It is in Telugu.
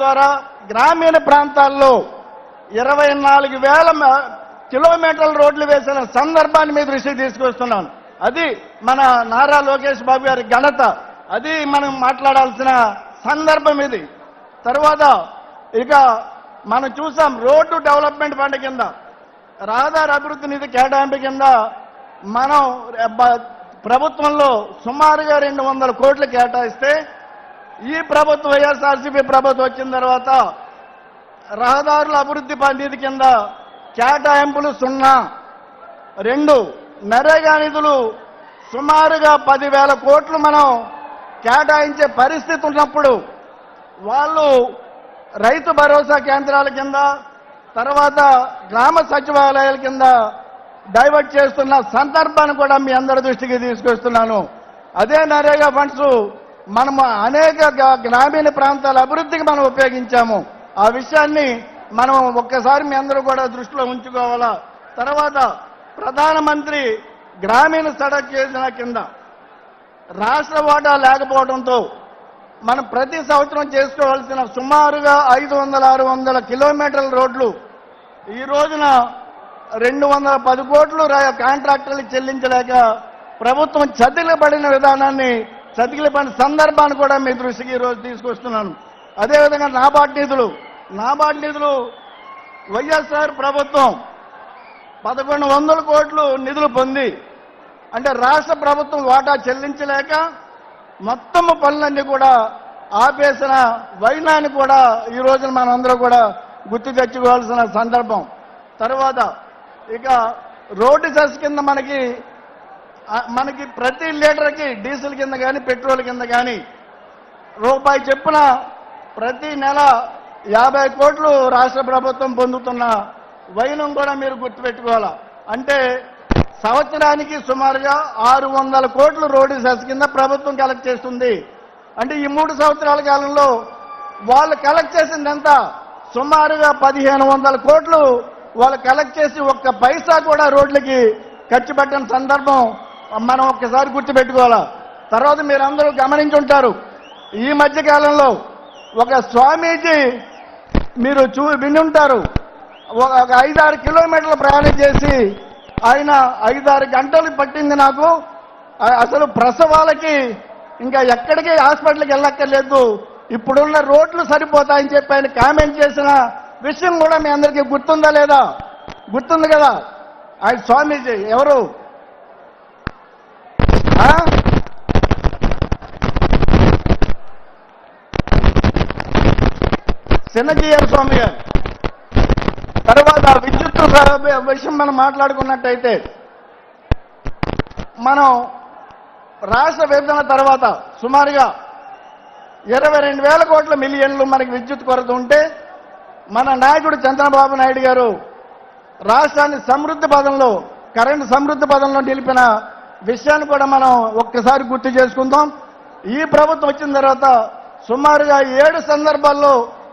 ద్వారా గ్రామీణ ప్రాంతాల్లో 24,000 కిలోమీటర్ల రోడ్లు వేసిన సందర్భాన్ని మీద దృష్టి తీసుకొస్తున్నాను. అది మన నారా లోకేష్ బాబు గారి ఘనత. అది మనం మాట్లాడాల్సిన సందర్భం ఇది. తర్వాత ఇక మనం చూసాం రోడ్డు డెవలప్మెంట్ ఫండ్ కింద రహదారి అభివృద్ధి నిధి కేటాయింపు కింద మనం ప్రభుత్వంలో సుమారుగా 200 కోట్లు కేటాయిస్తే ఈ ప్రభుత్వం వైఎస్ఆర్సీపీ ప్రభుత్వం వచ్చిన తర్వాత రహదారుల అభివృద్ధి నిధి కింద కేటాయింపులు 0. 2 నరేగా నిధులు సుమారుగా 10,000 కోట్లు మనం కేటాయించే పరిస్థితి ఉన్నప్పుడు వాళ్ళు రైతు భరోసా కేంద్రాల కింద తర్వాత గ్రామ సచివాలయాల కింద డైవర్ట్ చేస్తున్న సందర్భాన్ని కూడా మీ అందరి దృష్టికి తీసుకొస్తున్నాను. అదే నరేగా ఫండ్స్ మనము అనేక గ్రామీణ ప్రాంతాల అభివృద్ధికి మనం ఉపయోగించాము. ఆ విషయాన్ని మనం ఒక్కసారి మీ అందరూ కూడా దృష్టిలో ఉంచుకోవాలా. తర్వాత ప్రధానమంత్రి గ్రామీణ సడక్ యోజన కింద రాష్ట్ర వాటా లేకపోవడంతో మనం ప్రతి సంవత్సరం చేసుకోవాల్సిన సుమారుగా 500-600 కిలోమీటర్ల రోడ్లు ఈ రోజున 210 కోట్లు కాంట్రాక్టర్లు చెల్లించలేక ప్రభుత్వం చతికిలబడిన విధానాన్ని చతికిలబడిన సందర్భాన్ని కూడా మీ దృష్టికి ఈరోజు తీసుకొస్తున్నాను. అదేవిధంగా నాబార్డ్ నిధులు వైఎస్ఆర్ ప్రభుత్వం 1,100 కోట్లు నిధులు పొంది అంటే రాష్ట్ర ప్రభుత్వం వాటా చెల్లించలేక మొత్తం పనులన్నీ కూడా ఆపేసిన వైనాన్ని కూడా ఈ రోజున మనందరూ కూడా గుర్తు తెచ్చుకోవాల్సిన సందర్భం. తర్వాత ఇక రోడ్డు సెస్ కింద మనకి ప్రతి లీటర్కి డీజిల్ కింద కానీ పెట్రోల్ కింద కానీ రూపాయి చొప్పున ప్రతి నెల 50 కోట్లు రాష్ట్ర ప్రభుత్వం పొందుతున్న వైనం కూడా మీరు గుర్తుపెట్టుకోవాలా. అంటే సంవత్సరానికి సుమారుగా 600 కోట్లు రోడ్డు సెస్ కింద ప్రభుత్వం కలెక్ట్ చేస్తుంది. అంటే ఈ 3 సంవత్సరాల కాలంలో వాళ్ళు కలెక్ట్ చేసిందంత సుమారుగా 1,500 కోట్లు వాళ్ళు కలెక్ట్ చేసి ఒక్క పైసా కూడా రోడ్లకి ఖర్చు పెట్టిన సందర్భం మనం ఒక్కసారి గుర్తుపెట్టుకోవాలా. తర్వాత మీరందరూ గమనించుంటారు, ఈ మధ్య కాలంలో ఒక స్వామీజీ మీరు వినుంటారు, ఒక 5-6 కిలోమీటర్లు ప్రయాణం చేసి ఆయన 5-6 గంటలు పట్టింది నాకు, అసలు ప్రసవాలకి ఇంకా ఎక్కడికి హాస్పిటల్కి వెళ్ళక్కర్లేదు, ఇప్పుడున్న రోడ్లు సరిపోతాయని చెప్పి ఆయన కామెంట్ చేసిన విషయం కూడా మీ అందరికీ గుర్తుందా లేదా? గుర్తుంది కదా. ఆయన స్వామీజీ ఎవరు? చిన్నజీఆర్ స్వామి గారు. తర్వాత విద్యుత్ విషయం మనం మాట్లాడుకున్నట్టయితే మనం రాష్ట్ర విభజన తర్వాత సుమారుగా 22,000 కోట్ల మిలియన్లు మనకి విద్యుత్ కొరత ఉంటే మన నాయకుడు చంద్రబాబు నాయుడు గారు రాష్ట్రాన్ని సమృద్ధి పదంలో కరెంటు సమృద్ధి పదంలో నిలిపిన విషయాన్ని కూడా మనం ఒక్కసారి గుర్తు చేసుకుందాం. ఈ ప్రభుత్వం వచ్చిన తర్వాత సుమారుగా 7 సందర్భాల్లో